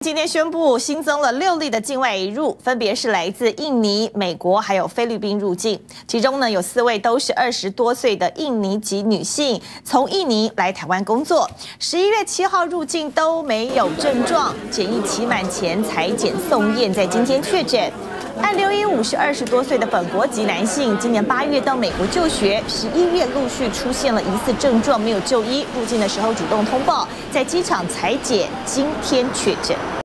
今天宣布新增了6例的境外移入，分别是来自印尼、美国还有菲律宾入境。其中呢，有4位都是20多岁的印尼籍女性，从印尼来台湾工作。11月7号入境都没有症状，检疫期满前采检送验，在今天确诊。按615是20多岁的本国籍男性，今年8月到美国就学，11月陆续出现了疑似症状，没有就医，入境的时候主动通报，在机场采检，今天确诊。